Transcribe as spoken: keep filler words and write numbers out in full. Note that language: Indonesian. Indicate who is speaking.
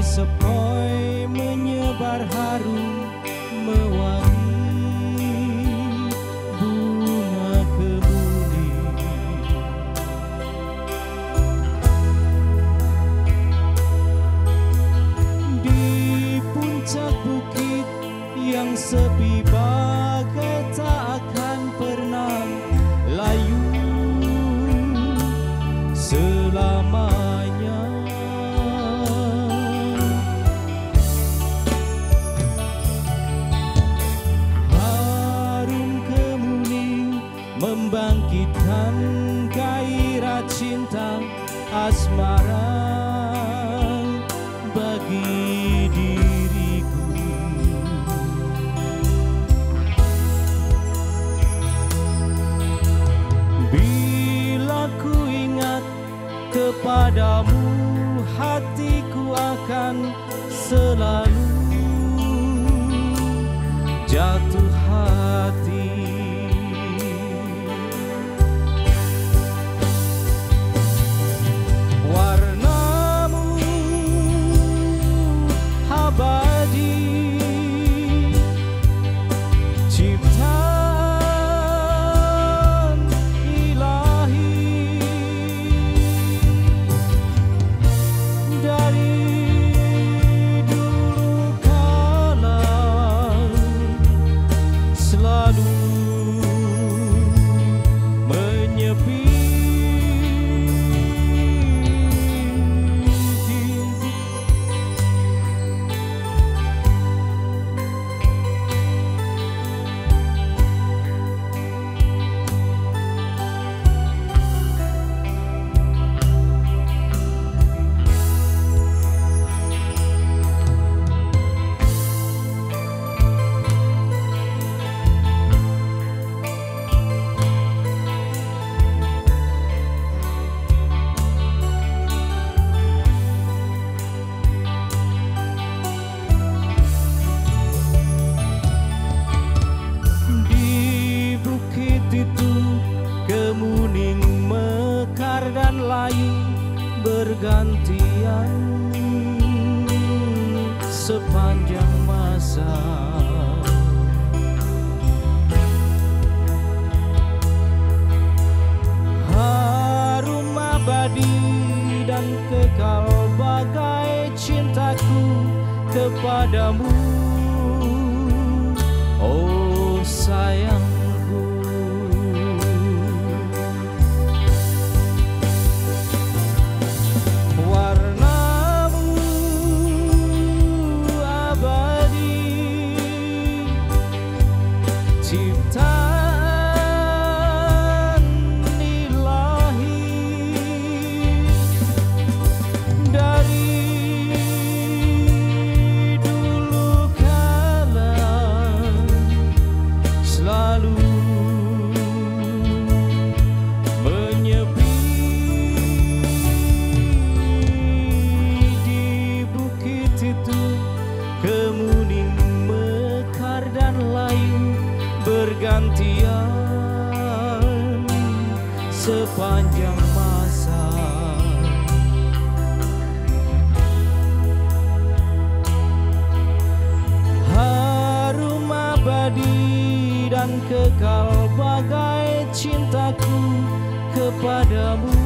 Speaker 1: sepoi menyebar harum mewangi bunga kemuning. Di puncak bukit yang sepi bagai tak akan pernah layu selamanya. Harum kemuning membangkitkan gairah cinta asmara bagi diriku. Bila ku ingat kepadamu, hatiku akan selalu jatuh hati. Warnamu abadi, ciptaan ilahi. Dari dulu kala selalu menyepi. Kemuning mekar dan layu bergantian sepanjang masa. Harum abadi dan kekal bagai cintaku kepadamu, oh sayang. Ciptaan ilahi. Dari dulu kala selalu menyepi. Di bukit itu kemuning mekar dan layu bergantian sepanjang masa. Harum abadi dan kekal bagai cintaku kepadamu,